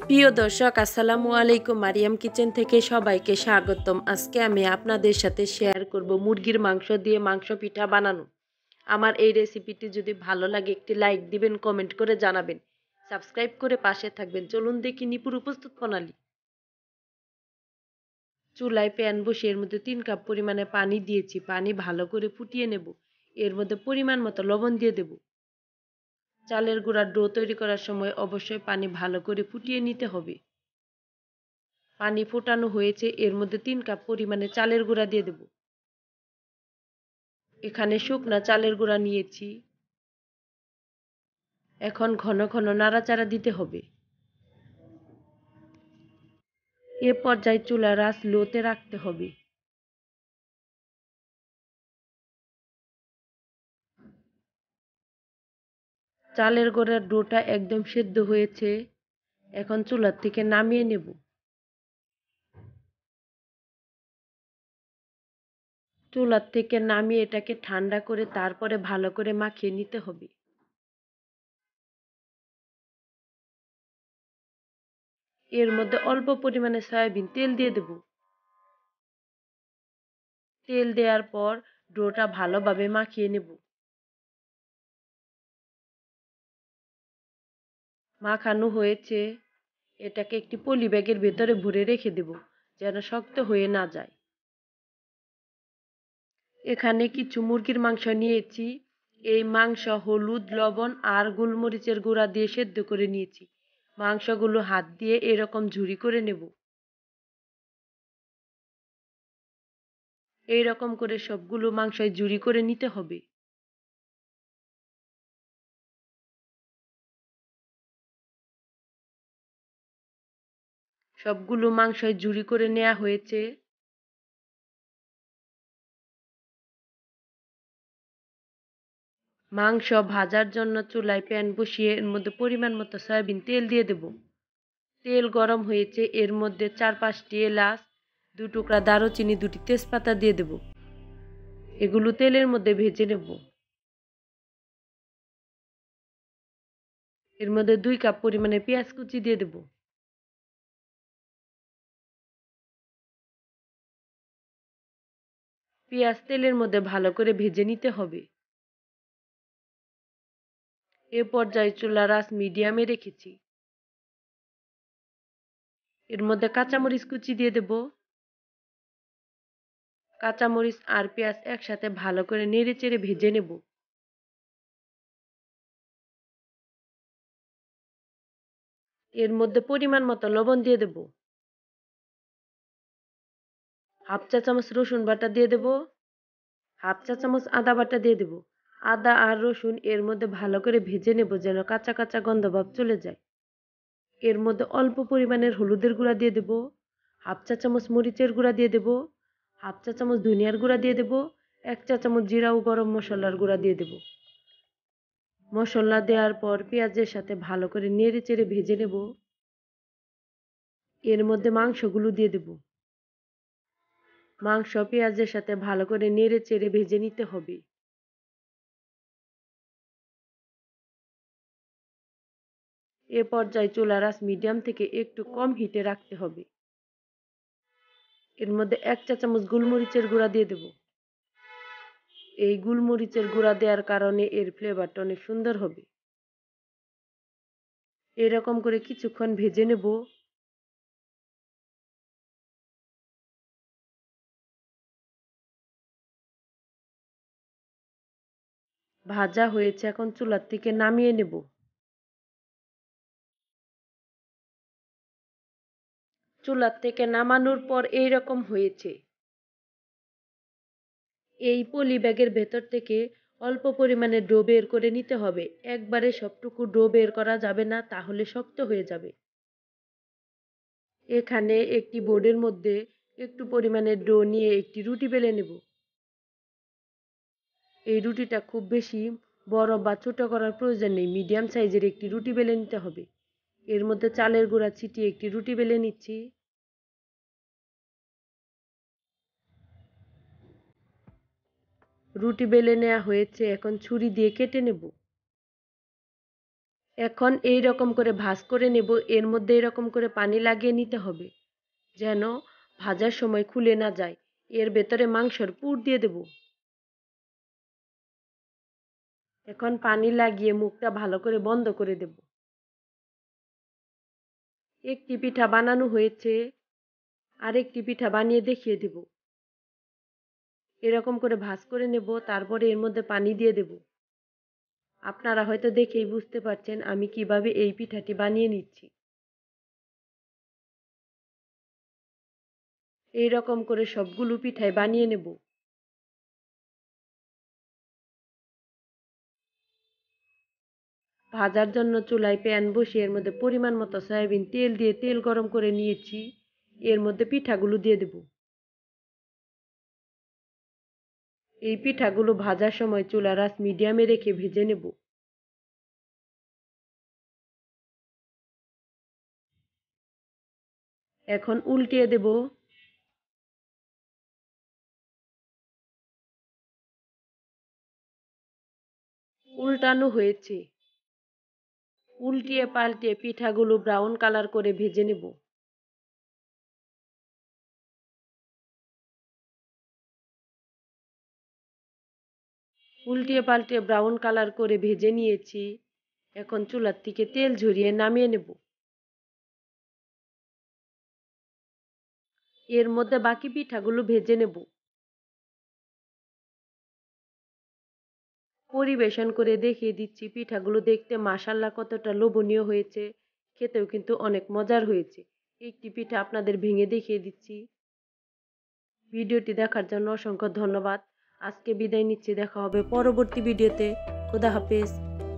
প্রিয় দর্শক, আসসালামু আলাইকুম। মারিয়াম কিচেন থেকে সবাইকে স্বাগতম। আজকে আমি আপনাদের সাথে শেয়ার করব মুরগির মাংস দিয়ে মাংস পিঠা বানানো। আমার এই রেসিপিটি যদি ভালো লাগে একটি লাইক দিবেন, কমেন্ট করে জানাবেন, সাবস্ক্রাইব করে পাশে থাকবেন। চলুন দেখি পুরো প্রস্তুত প্রণালী। চুলায় প্যান বসিয়ে এর মধ্যে 3 কাপ পরিমাণে পানি দিয়েছি। পানি ভালো করে ফুটিয়ে নেব। এর মধ্যে পরিমাণ মতো লবণ দিয়ে দেব। চালের গুঁড়ার ডো তৈরি করার সময় অবশ্যই পানি ভালো করে ফুটিয়ে নিতে হবে। পানি ফোটানো হয়েছে, এর মধ্যে 3 কাপ পরিমাণে চালের গুঁড়া দিয়ে দেব। এখানে শুকনা চালের গুঁড়া নিয়েছি। এখন ঘন ঘন নাড়াচাড়া দিতে হবে। এ পর্যায়ে চুলার আঁচ লোতে রাখতে হবে। চালের গুঁড়ার ডোটা একদম সেদ্ধ হয়েছে। এখন চুলার থেকে নামিয়ে নেব। চুলার থেকে নামিয়ে এটাকে ঠান্ডা করে তারপরে ভালো করে মাখিয়ে নিতে হবে। এর মধ্যে অল্প পরিমাণে সয়াবিন তেল দিয়ে দেব। তেল দেওয়ার পর ডোটা ভালোভাবে মাখিয়ে নেব। মাখানো হয়েছে, এটাকে একটি পলি ব্যাগের ভেতরে ভরে রেখে দেব যেন শক্ত হয়ে না যায়। এখানে কিছু মুরগির মাংস নিয়েছি। এই মাংস হলুদ, লবণ আর গোলমরিচের গুঁড়া দিয়ে সেদ্ধ করে নিয়েছি। মাংসগুলো হাত দিয়ে এরকম ঝুরি করে নেব। এইরকম করে সবগুলো মাংসই ঝুরি করে নিতে হবে। সবগুলো মাংসই ঝুরি করে নেওয়া হয়েছে। মাংস ভাজার জন্য চুলায় প্যান বসিয়ে এর মধ্যে পরিমাণ মতো সয়াবিন তেল দিয়ে দেব। তেল গরম হয়েছে, এর মধ্যে 4-5টি এলাচ, 2 টুকরা দারুচিনি, 2টি তেজপাতা দিয়ে দেব। এগুলো তেলের মধ্যে ভেজে নেব। এর মধ্যে 2 কাপ পরিমাণে পেঁয়াজ কুচি দিয়ে দেব। পেঁয়াজ তেলের মধ্যে ভালো করে ভেজে নিতে হবে। এ পর্যায়ে চুলার আঁচ মিডিয়ামে রেখেছি। এর মধ্যে কাঁচামরিচ কুচি দিয়ে দেব। কাঁচামরিচ আর পেঁয়াজ একসাথে ভালো করে নেড়েচেড়ে ভেজে নেব। এর মধ্যে পরিমাণ মতো লবণ দিয়ে দেব। হাফ চা চামচ রসুন বাটা দিয়ে দেব। হাফ চা চামচ আদা বাটা দিয়ে দেব। আদা আর রসুন এর মধ্যে ভালো করে ভেজে নেব যেন কাঁচা কাঁচা গন্ধ ভাব চলে যায়। এর মধ্যে অল্প পরিমাণের হলুদের গুঁড়া দিয়ে দেব। হাফ চা চামচ মরিচের গুঁড়া দিয়ে দেব। হাফ চা চামচ ধনিয়ার গুঁড়া দিয়ে দেব। 1 চা চামচ জিরা ও গরম মশলার গুঁড়া দিয়ে দেব। মশলা দেওয়ার পর পেঁয়াজের সাথে ভালো করে নেড়ে চেড়ে ভেজে নেব। এর মধ্যে মাংসগুলো দিয়ে দেব। মাংস পেঁয়াজের সাথে ভালো করে নেড়ে চেড়ে ভেজে নিতে হবে। এ পর্যায়ে চুলার আঁচ মিডিয়াম থেকে একটু কম হিটে রাখতে হবে। এর মধ্যে 1 চা চামচ গোলমরিচের গুঁড়া দিয়ে দেব। এই গোলমরিচের গুঁড়া দেওয়ার কারণে এর ফ্লেভারটা অনেক সুন্দর হবে। এরকম করে কিছুক্ষণ ভেজে নেব। ভাজা হয়েছে, এখন চুলার থেকে নামিয়ে নেব। চুলার থেকে নামানোর পর এইরকম হয়েছে। এই পলি ব্যাগের ভেতর থেকে অল্প পরিমাণে ডো বের করে নিতে হবে। একবারে সবটুকু ডো বের করা যাবে না, তাহলে শক্ত হয়ে যাবে। এখানে একটি বোর্ডের মধ্যে একটু পরিমাণে ডো নিয়ে একটি রুটি বেলে নেব। এই রুটিটা খুব বেশি বড় বা ছোট করার প্রয়োজন নেই, মিডিয়াম সাইজের একটি রুটি বেলে নিতে হবে। এর মধ্যে চালের গুঁড়া ছিটিয়ে একটি রুটি বেলে নিচ্ছি। রুটি বেলে নেওয়া হয়েছে, এখন ছুরি দিয়ে কেটে নেব। এখন এই রকম করে ভাঁজ করে নেব। এর মধ্যে এরকম করে পানি লাগিয়ে নিতে হবে যেন ভাজার সময় খুলে না যায়। এর ভেতরে মাংসের পুর দিয়ে দেব। এখন পানি লাগিয়ে মুখটা ভালো করে বন্ধ করে দেব। একটি পিঠা বানানো হয়েছে, আরেকটি পিঠা বানিয়ে দেখিয়ে দেব। এরকম করে ভাঁজ করে নেব, তারপরে এর মধ্যে পানি দিয়ে দেব। আপনারা হয়তো দেখেই বুঝতে পারছেন আমি কিভাবে এই পিঠাটি বানিয়ে নিচ্ছি। এই রকম করে সবগুলো পিঠাই বানিয়ে নেব। ভাজার জন্য চুলায় প্যান বসিয়ে এর মধ্যে পরিমাণ মতো সয়াবিন তেল দিয়ে তেল গরম করে নিয়েছি। এর মধ্যে পিঠাগুলো দিয়ে দেব। এই পিঠাগুলো ভাজার সময় চুলার আঁচ মিডিয়ামে রেখে ভেজে নেব। এখন উল্টিয়ে দেব। উল্টানো হয়েছে। উল্টিয়ে পাল্টিয়ে পিঠাগুলো ব্রাউন কালার করে ভেজে নেব। উল্টিয়ে পাল্টিয়ে ব্রাউন কালার করে ভেজে নিয়েছি। এখন চুলার থেকে তেল ঝরিয়ে নামিয়ে নেব। এর মধ্যে বাকি পিঠাগুলো ভেজে নেব। পরিবেশন করে দেখিয়ে দিচ্ছি পিঠাগুলো দেখতে মাশাআল্লাহ কতটা লোভনীয় হয়েছে, খেতেও কিন্তু অনেক মজার হয়েছে। একটি পিঠা আপনাদের ভেঙে দেখিয়ে দিচ্ছি। ভিডিওটি দেখার জন্য অসংখ্য ধন্যবাদ। আজকে বিদায় নিচ্ছি, দেখা হবে পরবর্তী ভিডিওতে। খোদা হাফেজ।